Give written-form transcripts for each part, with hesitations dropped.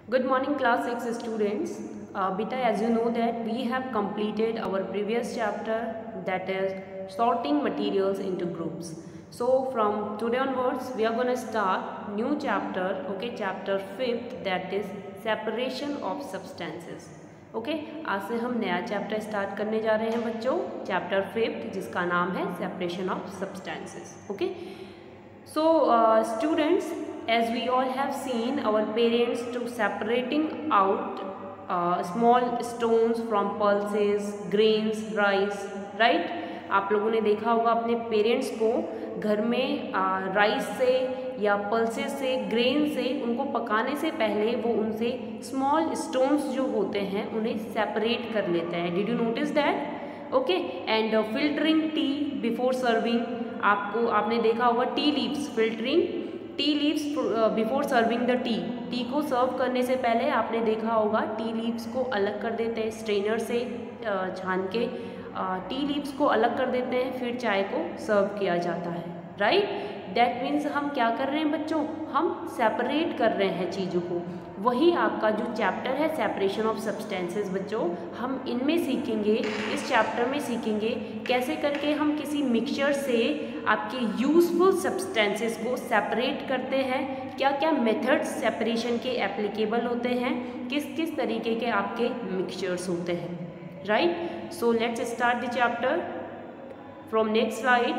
Good morning class 6 students. Beta, as you know that we have completed our previous chapter, that is sorting materials into groups. So from today onwards we are going to start new chapter, okay, chapter 5th, that is separation of substances. Okay आज से हम नया chapter start करने जा रहे हैं बच्चों, chapter 5th, जिसका नाम है separation of substances. Okay, so students, as we all have seen our parents to separating out small stones from pulses, grains, rice, right? आप लोगों ने देखा होगा अपने पेरेंट्स को घर में राइस से या पल्सेस से, ग्रेन से, उनको पकाने से पहले वो उनसे स्मॉल स्टोन्स जो होते हैं उन्हें सेपरेट कर लेते हैं. Did you notice that? Okay, and filtering tea before serving, आपने देखा होगा tea leaves, filtering tea leaves before serving the tea. Tea को सर्व करने से पहले आपने देखा होगा टी लीव्स को अलग कर देते हैं स्ट्रेनर से छान के, टी लीव्स को अलग कर देते हैं, फिर चाय को सर्व किया जाता है. राइट, दैट मीन्स हम क्या कर रहे हैं बच्चों, हम सेपरेट कर रहे हैं चीज़ों को. वही आपका जो चैप्टर है सेपरेशन ऑफ सब्सटेंसेस बच्चों, हम इनमें सीखेंगे, इस चैप्टर में सीखेंगे कैसे करके हम किसी मिक्सचर से आपके यूजफुल सब्सटेंसेस को सेपरेट करते हैं, क्या क्या मेथड्स सेपरेशन के एप्लीकेबल होते हैं, किस किस तरीके के आपके मिक्सचर्स होते हैं. Right, so let's start the chapter from next slide.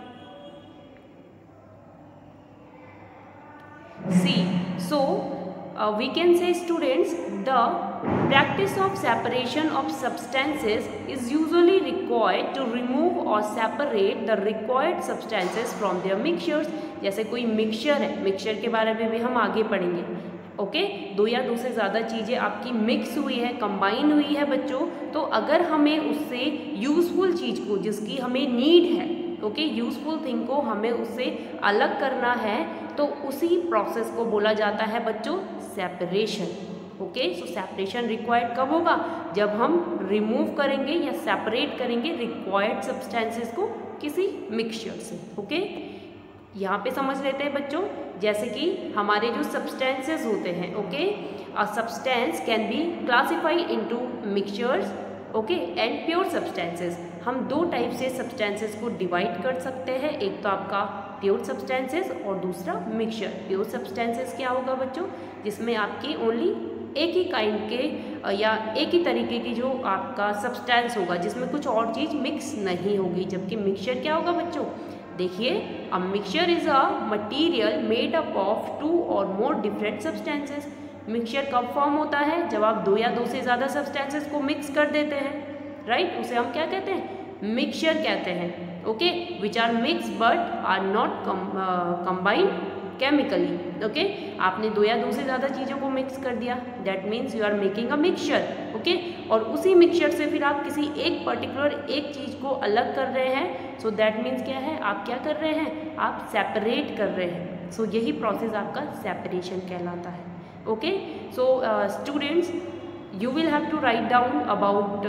See, so we can say students, the practice of separation of substances is usually required to remove or separate the required substances from their mixtures. जैसे कोई mixture है, mixture के बारे में भी हम आगे पढ़ेंगे. ओके, दो या दो से ज़्यादा चीज़ें आपकी मिक्स हुई है, कंबाइन हुई है बच्चों, तो अगर हमें उससे यूज़फुल चीज़ को, जिसकी हमें नीड है, ओके, यूज़फुल थिंग को हमें उससे अलग करना है, तो उसी प्रोसेस को बोला जाता है बच्चों separation. Okay, so separation required कब होगा, जब हम रिमूव करेंगे या सेपरेट करेंगे रिक्वायर्ड सब्सटेंसेस को किसी मिक्सचर से. ओके, यहाँ पे समझ लेते हैं बच्चों, जैसे कि हमारे जो सब्सटेंसेस होते हैं, okay, a substance can be classified into mixtures, okay, and pure substances. हम दो टाइप से सब्सटेंसेस को डिवाइड कर सकते हैं, एक तो आपका प्योर सब्सटेंसेस और दूसरा मिक्सचर. प्योर सब्सटेंसेस क्या होगा बच्चों, जिसमें आपकी ओनली एक ही काइंड के या एक ही तरीके की जो आपका सब्सटेंस होगा, जिसमें कुछ और चीज़ मिक्स नहीं होगी. जबकि मिक्सचर क्या होगा बच्चों, देखिए, a mixture is a material made up of two और मोर डिफरेंट सब्सटेंसेस. मिक्सचर कब फॉर्म होता है, जब आप दो या दो से ज़्यादा सब्सटेंसेस को मिक्स कर देते हैं. राइट, उसे हम क्या कहते हैं, मिक्सचर कहते हैं. Okay, which are mixed but are not combined chemically. Okay, आपने दो या दो से ज़्यादा चीज़ों को मिक्स कर दिया, that means you are making a mixture. Okay, और उसी मिक्सचर से फिर आप किसी एक पर्टिकुलर एक चीज़ को अलग कर रहे हैं, सो दैट मीन्स क्या है, आप क्या कर रहे हैं, आप सेपरेट कर रहे हैं. सो यही प्रोसेस आपका सेपरेशन कहलाता है. Okay, so students, you will have to write down about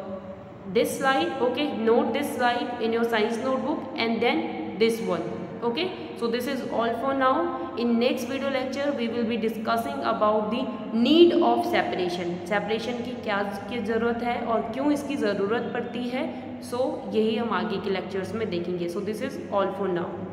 this slide. Okay, note this slide in your science notebook and then this one. Okay, so this is all for now. In next video lecture we will be discussing about the need of separation. separation की क्या की ज़रूरत है और क्यों इसकी ज़रूरत पड़ती है, so यही हम आगे के lectures में देखेंगे. So this is all for now.